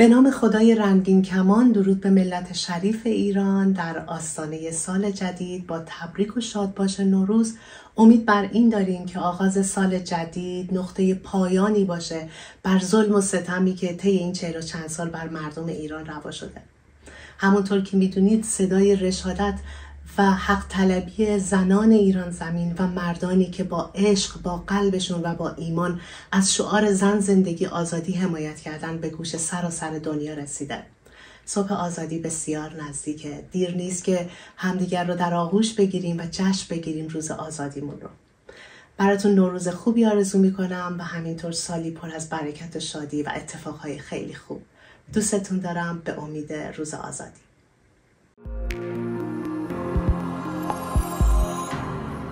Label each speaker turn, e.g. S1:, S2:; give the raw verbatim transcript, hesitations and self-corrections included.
S1: به نام خدای رنگین کمان، درود به ملت شریف ایران در آستانه سال جدید با تبریک و شادباش نوروز. امید بر این داریم که آغاز سال جدید نقطه پایانی باشه بر ظلم و ستمی که طی این چهل و چند سال بر مردم ایران روا شده. همونطور که میدونید صدای رشادت و حق طلبی زنان ایران زمین و مردانی که با عشق، با قلبشون و با ایمان از شعار زن زندگی آزادی حمایت کردن به گوش سراسر دنیا رسیده. صبح آزادی بسیار نزدیکه. دیر نیست که همدیگر رو در آغوش بگیریم و جشن بگیریم روز آزادیمون رو. براتون نوروز خوبی آرزو میکنم و همینطور سالی پر از برکت و شادی و اتفاقهای خیلی خوب. دوستتون دارم، به امید روز آزادی.